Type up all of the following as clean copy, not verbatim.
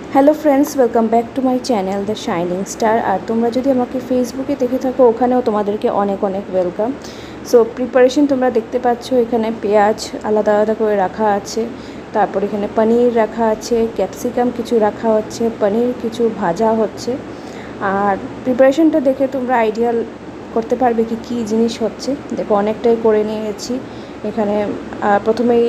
Hello friends, welcome back to my channel the shining star. আর তোমরা যদি আমাকে ফেসবুকে দেখে থাকো, ওখানেও তোমাদেরকে অনেক অনেক ওয়েলকাম। সো প্রিপারেশন তোমরা দেখতে পাচ্ছ, এখানে পেঁয়াজ আলাদা আলাদা করে রাখা আছে, তারপর এখানে পনির রাখা আছে, ক্যাপসিকাম কিছু রাখা হচ্ছে, পনির কিছু ভাজা হচ্ছে। আর প্রিপারেশনটা দেখে তোমরা আইডিয়া করতে পারবে কি কী জিনিস হচ্ছে। দেখো, অনেকটাই করে নিয়েছি। এখানে প্রথমেই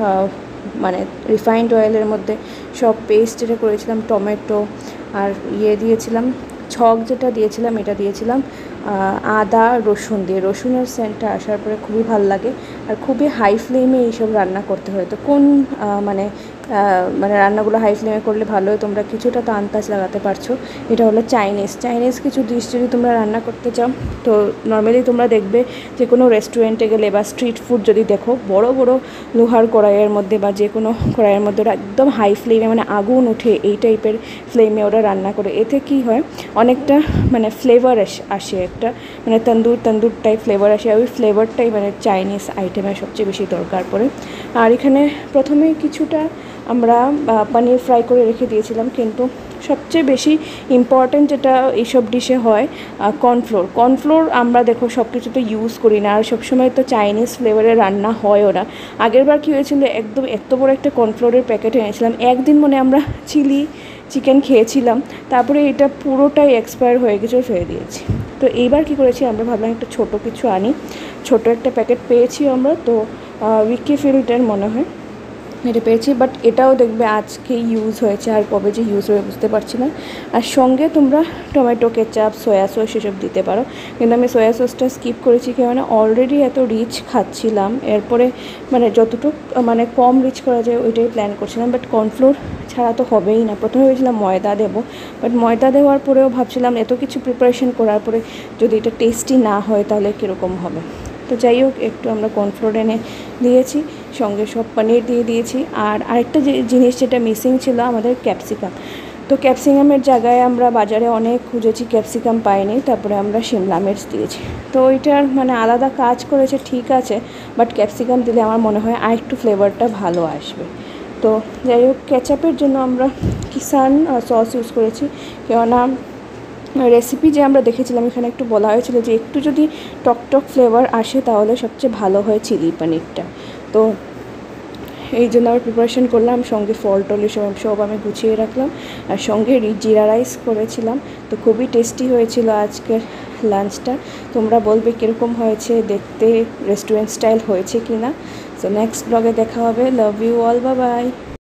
মানে রিফাইন্ড অয়েলের মধ্যে সব পেস্ট যেটা করেছিলাম, টমেটো আর দিয়েছিলাম, ছক যেটা দিয়েছিলাম এটা দিয়েছিলাম আদা রসুন দিয়ে। রসুনের সেন্টটা আসার পরে খুবই ভালো লাগে। আর খুবই হাই ফ্লেমে এইসব রান্না করতে হয়। তো কোন মানে রান্নাগুলো হাই ফ্লেমে করলে ভালো হয়, তোমরা কিছুটা তো আন্দাজ লাগাতে পারছো। এটা হলো চাইনিজ কিছু ডিশ যদি তোমরা রান্না করতে চাও, তো নর্মালি তোমরা দেখবে যে কোনো রেস্টুরেন্টে গেলে বা স্ট্রিট ফুড যদি দেখো, বড় বড় লোহার কড়াইয়ের মধ্যে বা যে কোনো কড়াইয়ের মধ্যে ওরা একদম হাই ফ্লেমে, মানে আগুন উঠে এই টাইপের ফ্লেমে ওরা রান্না করে। এতে কি হয়, অনেকটা ফ্লেভার আসে, একটা তন্দুর টাইপ ফ্লেভার আসে। ওই ফ্লেভারটাই চাইনিজ আইটেমের সবচেয়ে বেশি দরকার পড়ে। আর এখানে প্রথমে কিছুটা আমরা পনির ফ্রাই করে রেখে দিয়েছিলাম, কিন্তু সবচেয়ে বেশি ইম্পর্ট্যান্ট যেটা এইসব ডিশে হয়, কর্নফ্লোর আমরা দেখো সব কিছুতে ইউজ করি না। আর সবসময় তো চাইনিজ ফ্লেভারে রান্না হয় ওরা। আগেরবার কী হয়েছিল, একদম এত বড় একটা কর্নফ্লোরের প্যাকেট এনেছিলাম, একদিন আমরা চিকেন খেয়েছিলাম, তারপরে এটা পুরোটাই এক্সপায়ার হয়ে গেছে, ফেলে দিয়েছি। তো এইবার কি করেছি, আমরা ভাবলাম একটা ছোটো কিছু আনি। ছোটো একটা প্যাকেট পেয়েছি আমরা, তো উইকিফিল্ডের মনে হয় এটা পেয়েছি, বাট এটাও দেখবে আজকেই ইউজ হয়েছে, আর কবে যে ইউজ হবে বুঝতে পারছি না। আর সঙ্গে তোমরা টমেটো কেচাপ, সয়া সস সেসব দিতে পারো, কিন্তু আমি সয়া সসটা স্কিপ করেছি, কেন অলরেডি এত রিচ খাচ্ছিলাম। এরপরে যতটুকু কম রিচ করা যায় ওইটাই প্ল্যান করছিলাম, বাট কর্নফ্লোর ছাড়া তো হবেই না। প্রথমে ভেবেছিলাম ময়দা দেবো, বাট ময়দা দেওয়ার পরেও ভাবছিলাম এত কিছু প্রিপারেশন করার পরে যদি এটা টেস্টি না হয় তাহলে কীরকম হবে। তো যাই হোক, একটু আমরা কর্নফ্লোর এনে দিয়েছি, সঙ্গে সব পনির দিয়ে দিয়েছি। আর আরেকটা যে জিনিস যেটা মিসিং ছিল, আমাদের ক্যাপসিকাম। তো ক্যাপসিকামের জায়গায় আমরা বাজারে অনেক খুঁজেছি, ক্যাপসিকাম পাইনি, তারপরে আমরা শিমলা মির্চ দিয়েছি। তো ওইটার আলাদা কাজ করেছে, ঠিক আছে, বাট ক্যাপসিকাম দিলে আমার মনে হয় আর একটু ফ্লেভারটা ভালো আসবে। তো যাই হোক, কেচাপের জন্য আমরা কিষান সস ইউজ করেছি, কেননা রেসিপি যে আমরা দেখেছিলাম এখানে একটু বলা হয়েছিল যে একটু যদি টক ফ্লেভার আসে তাহলে সবচেয়ে ভালো হয় চিলি পনিরটা। তো এই জন্য আবার প্রিপারেশন করলাম, সঙ্গে ফল টলি সব আমি গুছিয়ে রাখলাম, আর সঙ্গে জিরা রাইস করেছিলাম। তো খুবই টেস্টি হয়েছিল আজকের লাঞ্চটা। তোমরা বলবে কীরকম হয়েছে দেখতে, রেস্টুরেন্ট স্টাইল হয়েছে কি না। সো নেক্সট ব্লগে দেখা হবে। Love you all, bye by.